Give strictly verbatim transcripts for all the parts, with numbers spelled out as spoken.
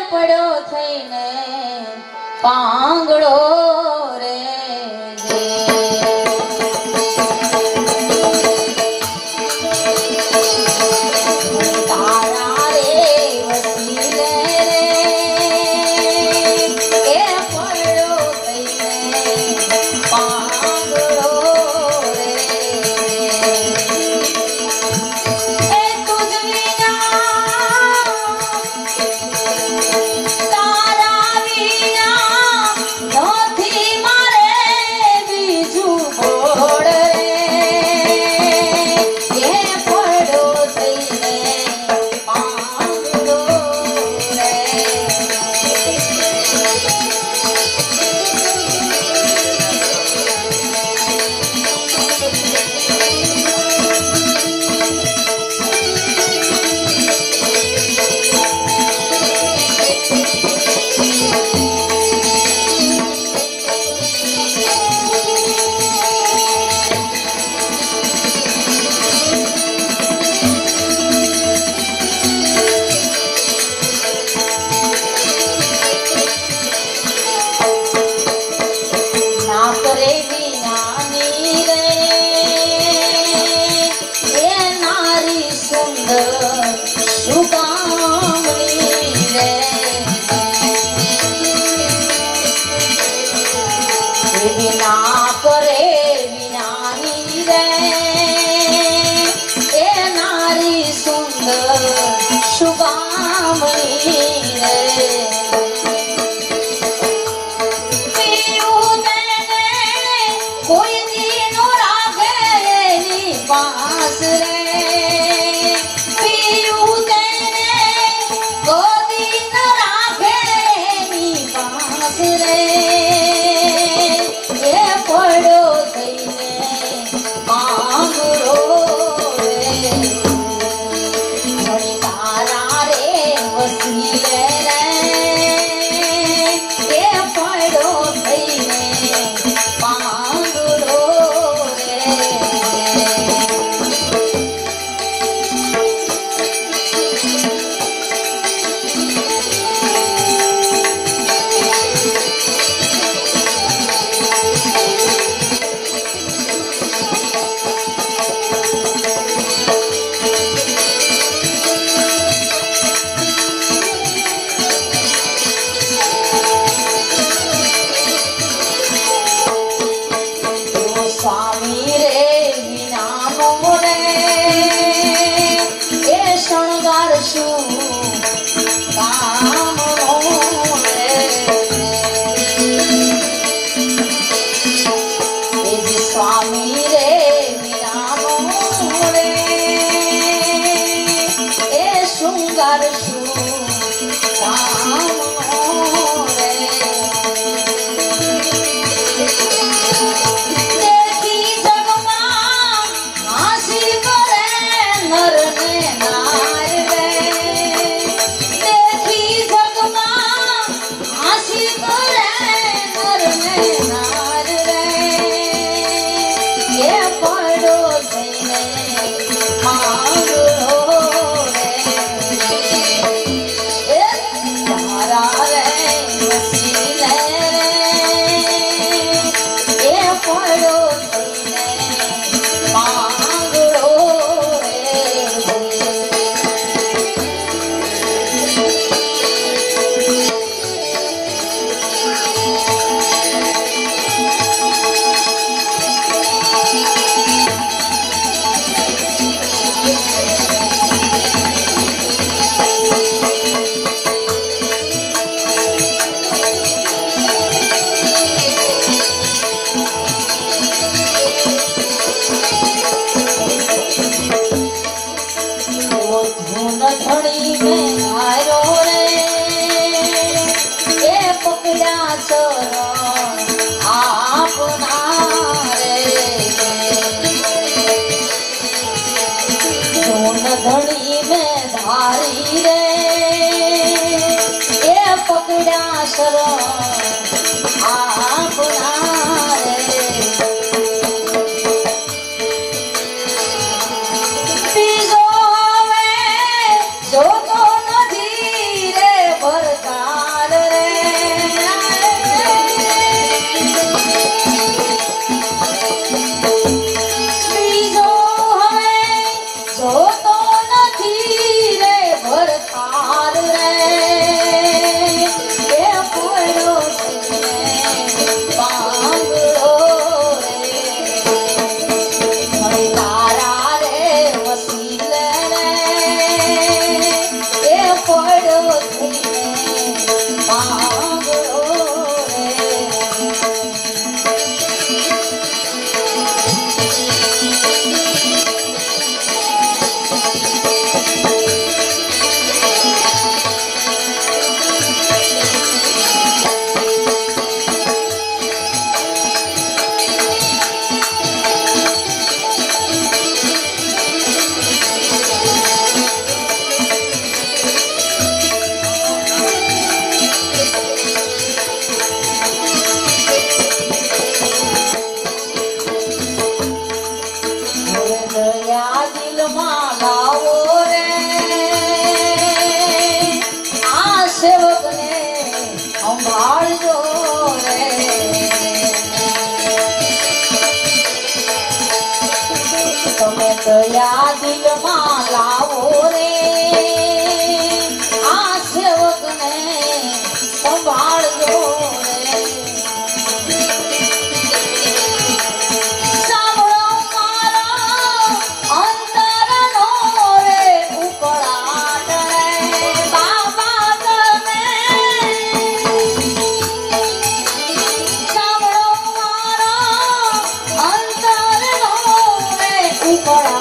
પડ્યો થઈને પાંગડો રે धड़ी में धारी रे ये पकड़ा शरण आपना रे बीजो में जो तो नदी रे भरता દયા દિલમાં લાવો રે આ સેવકને સંભાળજો રે સાંભળો મારા અંતરનો રે ઉકળાટ રે બાબા તમે સાંભળો મારા અંતરનો રે ઉકળાટ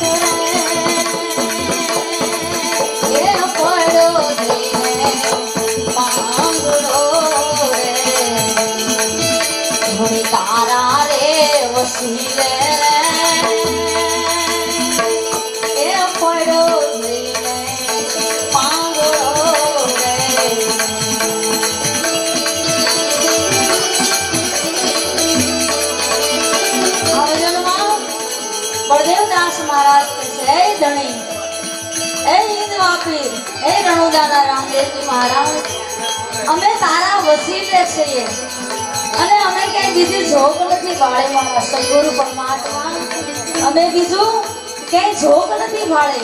તારા રે વસીલે એ પડો જઈને પાંગળો રે બળદેવદાસ મહારાજ કે છે એ ધણી એ હિંદવા પીર એ રણુદાના રામદેવજી મહારાજ અમે તારા વસીલે છીએ અને અમે કઈ બીજી જોગ નથી ભાળે મારા સદગુરુ પરમાત્મા અમે બીજું કઈ જોગ નથી ભાળે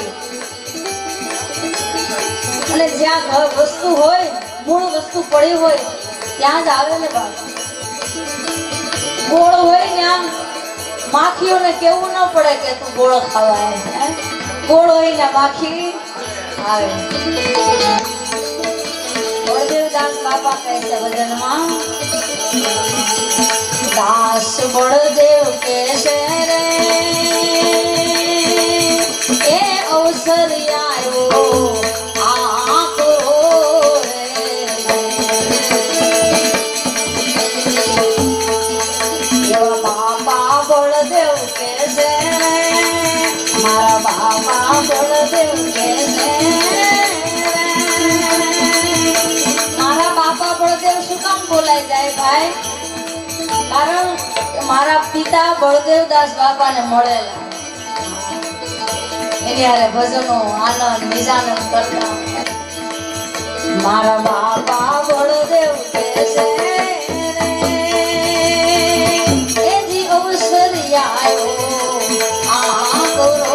અને જ્યાં ઘર વસ્તુ હોય મૂળ વસ્તુ પડી હોય ત્યાં જ આવે ને બાબા ગોળ હોય ને આમ માખીઓને કેવું ન પડે કે તું ગોળ ખાવા હે ગોળ હોય ને માખી આવે બળદેવદાસ બાપા કહે છે ભજનમાં દાસ બળદેવ કે છે રે એ અવસર આવ્યો આખો રે એવા બાપા બળદેવ કે છે મારા બાપા બળદેવ કે છે મારા બાપા બળદેવ શું કામ બોલાઈ જાય ભાઈ કારણ મારા પિતા બળદેવદાસ બાપા ને મળેલા એની હારે ભજનો આનંદ નિજાનંદ કરતા મારા બાપા બળદેવ કે છે એ જી અવસર આવ્યો આ કરો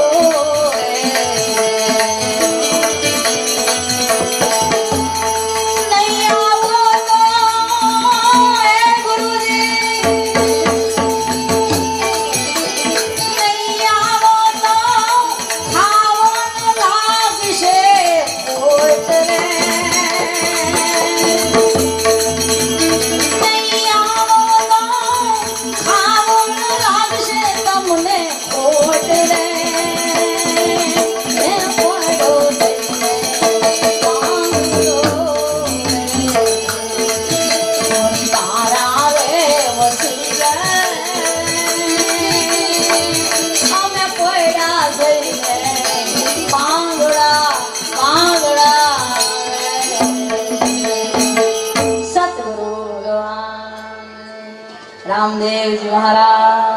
रामदेव जी महाराज।